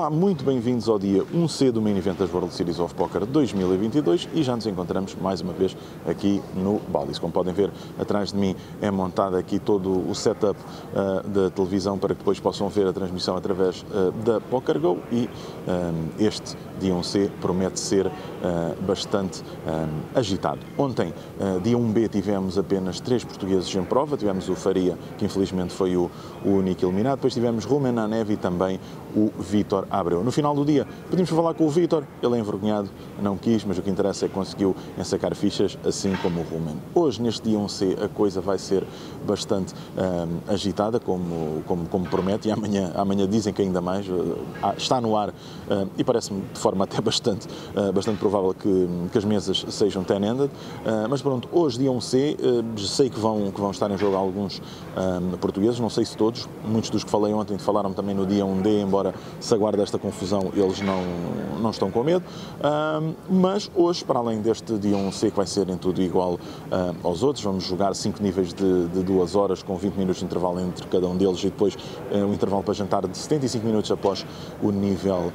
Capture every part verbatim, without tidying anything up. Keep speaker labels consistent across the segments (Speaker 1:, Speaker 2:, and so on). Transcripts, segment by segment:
Speaker 1: Olá, muito bem-vindos ao dia um C do Main Event das World Series of Poker dois mil e vinte e dois e já nos encontramos mais uma vez aqui no Bally's. Como podem ver, atrás de mim é montado aqui todo o setup uh, da televisão para que depois possam ver a transmissão através uh, da PokerGo e um, este dia um C promete ser uh, bastante um, agitado. Ontem, uh, dia um B, tivemos apenas três portugueses em prova, tivemos o Faria, que infelizmente foi o, o único eliminado, depois tivemos Rumen Nanev e também o Vítor Abreu. No final do dia, pedimos para falar com o Vítor, ele é envergonhado, não quis, mas o que interessa é que conseguiu ensacar fichas, assim como o Rumen. Hoje, neste dia um C, a coisa vai ser bastante um, agitada, como, como, como promete, e amanhã, amanhã dizem que ainda mais, uh, está no ar, uh, e parece-me de forma até bastante, uh, bastante provável que, que as mesas sejam ten-ended, uh, mas pronto, hoje, dia um C, uh, sei que vão, que vão estar em jogo alguns um, portugueses, não sei se todos, muitos dos que falei ontem falaram também no dia um D, embora se aguarde esta confusão, eles não, não estão com medo, uh, mas hoje, para além deste dia um C, que vai ser em tudo igual uh, aos outros, vamos jogar cinco níveis de, de duas horas, com vinte minutos de intervalo entre cada um deles, e depois uh, um intervalo para jantar de setenta e cinco minutos após o nível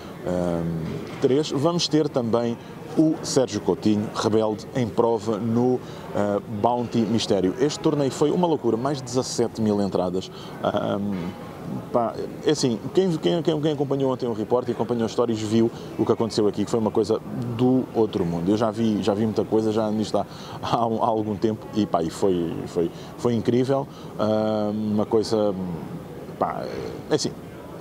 Speaker 1: um, três. Vamos ter também o Sérgio Coutinho, rebelde, em prova no uh, Bounty Mistério. Este torneio foi uma loucura, mais de dezassete mil entradas. Um, Pá, é assim, quem, quem, quem acompanhou ontem o report e acompanhou as histórias viu o que aconteceu aqui, que foi uma coisa do outro mundo. Eu já vi, já vi muita coisa, já nisto há, há, há algum tempo e, pá, e foi, foi, foi incrível, uh, uma coisa, pá, é assim,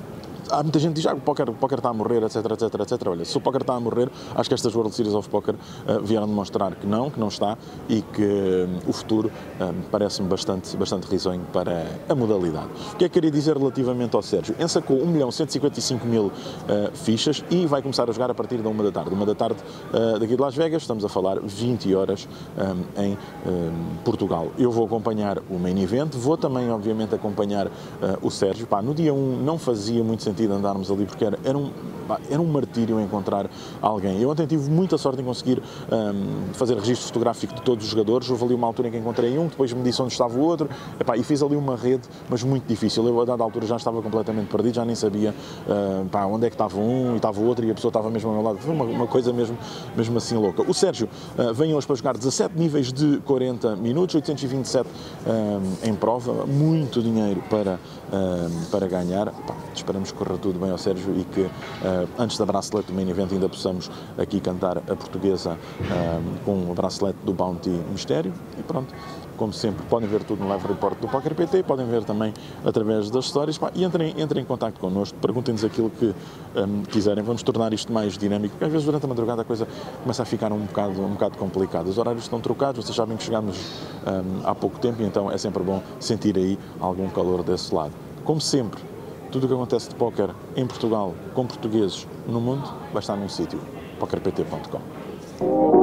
Speaker 1: há muita gente que diz, ah, o póquer, o póquer está a morrer, etc, etc, etc. Olha, se o póquer está a morrer, acho que estas World Series of Poker uh, vieram demonstrar que não, que não está e que um, o futuro um, parece-me bastante, bastante risonho para a modalidade. O que é que queria dizer relativamente ao Sérgio? Ensacou um milhão cento e cinquenta e cinco mil uh, fichas e vai começar a jogar a partir da uma da tarde. Uma da tarde uh, daqui de Las Vegas, estamos a falar vinte horas um, em um, Portugal. Eu vou acompanhar o Main Event, vou também, obviamente, acompanhar uh, o Sérgio. Pá, no dia um não fazia muito sentido andarmos ali, porque era, era, um, era um martírio encontrar alguém. Eu ontem tive muita sorte em conseguir um, fazer registro fotográfico de todos os jogadores. Houve ali uma altura em que encontrei um, depois me disse onde estava o outro, epá, e fiz ali uma rede, mas muito difícil. Eu, a dada altura, já estava completamente perdido, já nem sabia uh, pá, onde é que estava um e estava o outro, e a pessoa estava mesmo ao meu lado. Foi uma, uma coisa mesmo, mesmo assim louca. O Sérgio uh, vem hoje para jogar dezassete níveis de quarenta minutos, oitocentos e vinte e sete um, em prova, muito dinheiro para, um, para ganhar. Pá, esperamos que corra tudo bem ao Sérgio e que uh, antes da bracelete do Main Event ainda possamos aqui cantar a portuguesa uh, com o bracelete do Bounty Mistério. E pronto, como sempre, podem ver tudo no live report do Poker P T, podem ver também através das stories, pá, e entrem, entrem em contato connosco, perguntem-nos aquilo que um, quiserem, vamos tornar isto mais dinâmico, porque às vezes durante a madrugada a coisa começa a ficar um bocado, um bocado complicada. Os horários estão trocados, vocês sabem que chegamos um, há pouco tempo, e então é sempre bom sentir aí algum calor desse lado. Como sempre, tudo o que acontece de póquer em Portugal, com portugueses no mundo, vai estar num sítio, poker p t ponto com.